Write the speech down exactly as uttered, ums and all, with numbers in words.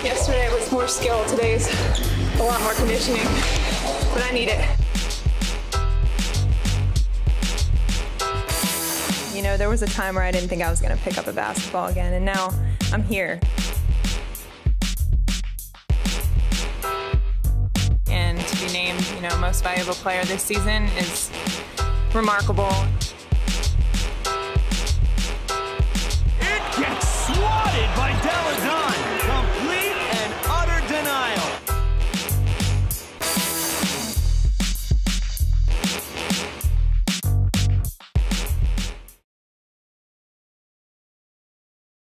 Yesterday was more skill, today's a lot more conditioning, but I need it. You know, there was a time where I didn't think I was gonna pick up a basketball again, and now I'm here. And to be named, you know, most valuable player this season is remarkable.